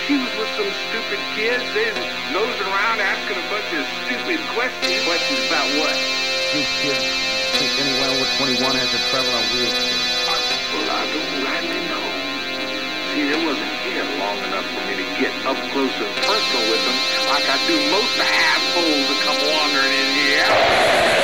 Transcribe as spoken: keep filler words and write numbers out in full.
She was with some stupid kids. They was nosing around asking a bunch of stupid questions. Questions about what? You kids think anyone over twenty-one has to travel on wheelchairs? Well, I don't rightly know. See, they wasn't here long enough for me to get up close and personal with them like I do most of the assholes that come wandering in here.